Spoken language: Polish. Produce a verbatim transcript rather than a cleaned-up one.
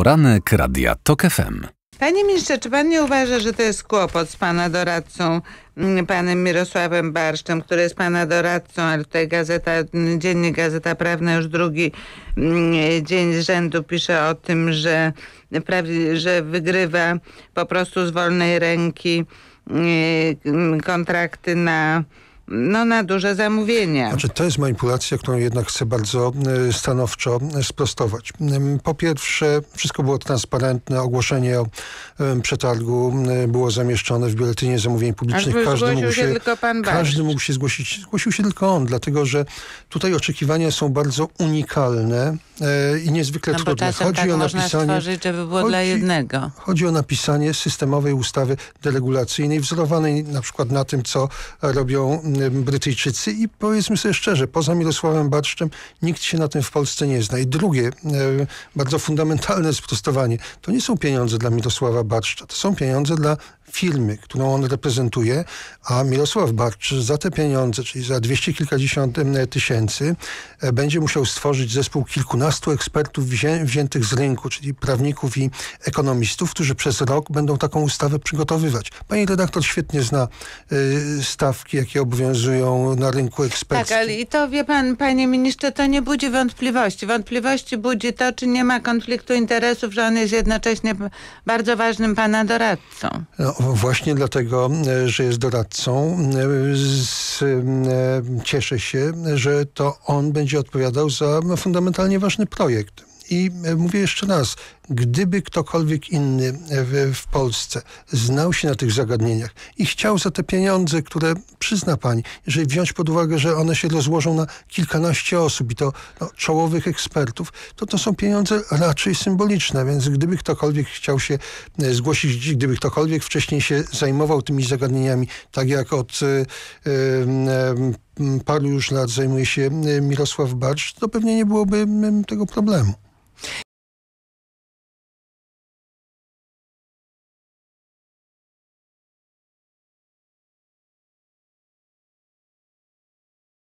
Poranek Radia Tok F M. Panie ministrze, czy pan nie uważa, że to jest kłopot z pana doradcą, panem Mirosławem Barszczem, który jest pana doradcą, ale tutaj gazeta, Dziennik Gazeta Prawna już drugi dzień z rzędu pisze o tym, że, prawie, że wygrywa po prostu z wolnej ręki kontrakty na No na duże zamówienia. Znaczy, to jest manipulacja, którą jednak chcę bardzo stanowczo sprostować. Po pierwsze, wszystko było transparentne, ogłoszenie o przetargu było zamieszczone w Biuletynie Zamówień Publicznych. Aż każdy mógł się, tylko pan każdy mógł się zgłosić. Zgłosił się tylko on, dlatego że tutaj oczekiwania są bardzo unikalne e, i niezwykle no trudne. Chodzi tak o napisanie, stworzyć, żeby było chodzi, dla jednego. Chodzi o napisanie systemowej ustawy deregulacyjnej, wzorowanej na przykład na tym, co robią Brytyjczycy i powiedzmy sobie szczerze, poza Mirosławem Barszczem nikt się na tym w Polsce nie zna. I drugie, e, bardzo fundamentalne sprostowanie, to nie są pieniądze dla Mirosława Barszcza, to są pieniądze dla firmy, którą on reprezentuje, a Mirosław Barszcz za te pieniądze, czyli za dwieście kilkadziesiąt tysięcy, e, będzie musiał stworzyć zespół kilkunastu ekspertów wzię, wziętych z rynku, czyli prawników i ekonomistów, którzy przez rok będą taką ustawę przygotowywać. Pani redaktor świetnie zna y, stawki, jakie obowiązują na rynku eksperckim. Tak, ale i to wie pan, panie ministrze, to nie budzi wątpliwości. Wątpliwości budzi to, czy nie ma konfliktu interesów, że on jest jednocześnie bardzo ważnym pana doradcą. No, właśnie dlatego, że jest doradcą, z, cieszę się, że to on będzie odpowiadał za fundamentalnie ważny projekt. I mówię jeszcze raz, gdyby ktokolwiek inny w, w Polsce znał się na tych zagadnieniach i chciał za te pieniądze, które przyzna pani, jeżeli wziąć pod uwagę, że one się rozłożą na kilkanaście osób i to no, czołowych ekspertów, to to są pieniądze raczej symboliczne, więc gdyby ktokolwiek chciał się zgłosić, gdyby ktokolwiek wcześniej się zajmował tymi zagadnieniami, tak jak od y, y, paru już lat zajmuje się Mirosław Barszcz, to pewnie nie byłoby tego problemu.